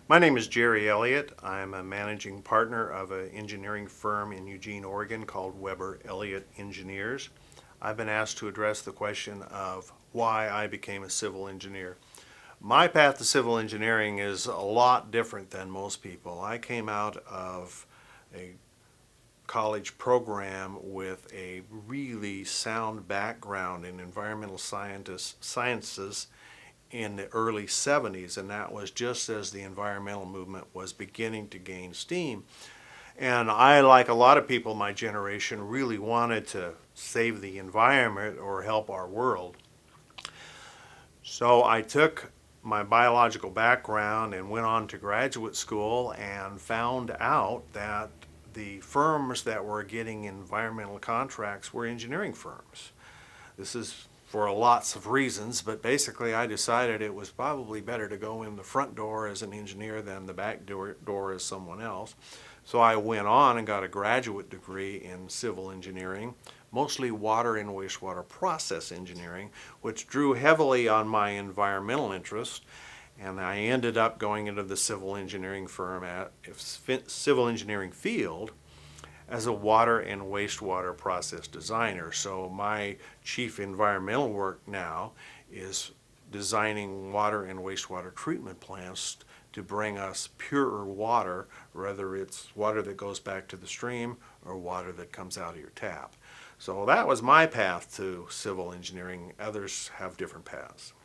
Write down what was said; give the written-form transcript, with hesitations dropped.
My name is Jerry Eliott. I'm a managing partner of an engineering firm in Eugene, Oregon called Weber Eliott Engineers. I've been asked to address the question of why I became a civil engineer. My path to civil engineering is a lot different than most people. I came out of a college program with a really sound background in environmental sciences in the early 70s, and that was just as the environmental movement was beginning to gain steam. And I, like a lot of people my generation, really wanted to save the environment or help our world. So I took my biological background and went on to graduate school and found out that the firms that were getting environmental contracts were engineering firms. This is for lots of reasons, but basically I decided it was probably better to go in the front door as an engineer than the back door as someone else. So I went on and got a graduate degree in civil engineering, mostly water and wastewater process engineering, which drew heavily on my environmental interest, and I ended up going into the civil engineering field as a water and wastewater process designer. So my chief environmental work now is designing water and wastewater treatment plants to bring us purer water, whether it's water that goes back to the stream or water that comes out of your tap. So that was my path to civil engineering. Others have different paths.